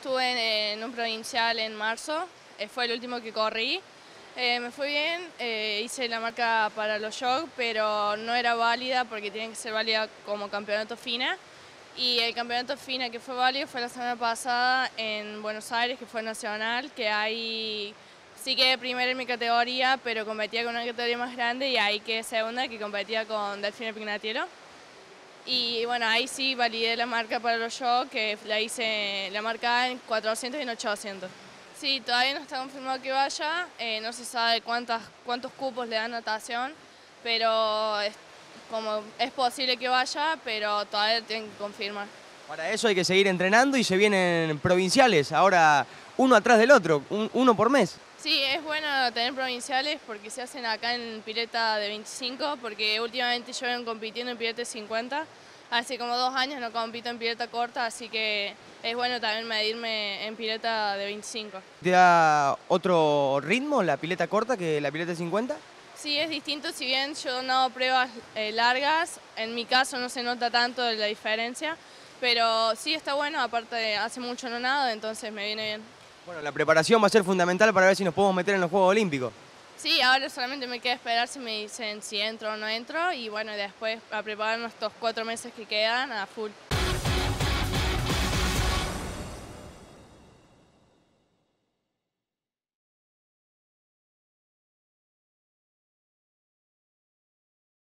estuve en un provincial en marzo, fue el último que corrí. Me fue bien, hice la marca para los jogs, pero no era válida porque tiene que ser válida como campeonato FINA. Y el campeonato FINA que fue válido fue la semana pasada en Buenos Aires, que fue nacional, que ahí sí quedé primera en mi categoría, pero competía con una categoría más grande y ahí quedé segunda, que competía con Delfina Pignatiero. Y bueno, ahí sí validé la marca para los shows, que la hice la marca en 400 y en 800. Sí, todavía no está confirmado que vaya, no se sabe cuántos cupos le dan natación, pero como es posible que vaya, pero todavía tienen que confirmar. Para eso hay que seguir entrenando y se vienen provinciales, ahora uno atrás del otro, uno por mes. Sí, es bueno tener provinciales porque se hacen acá en pileta de 25, porque últimamente yo vengo compitiendo en pileta de 50. Hace como 2 años no compito en pileta corta, así que es bueno también medirme en pileta de 25. ¿Te da otro ritmo la pileta corta que la pileta de 50? Sí, es distinto, si bien yo no hago pruebas largas, en mi caso no se nota tanto la diferencia, pero sí está bueno, aparte hace mucho no nado, entonces me viene bien. Bueno, la preparación va a ser fundamental para ver si nos podemos meter en los Juegos Olímpicos. Sí, ahora solamente me queda esperar si me dicen si entro o no entro y bueno, después a prepararnos estos 4 meses que quedan a full.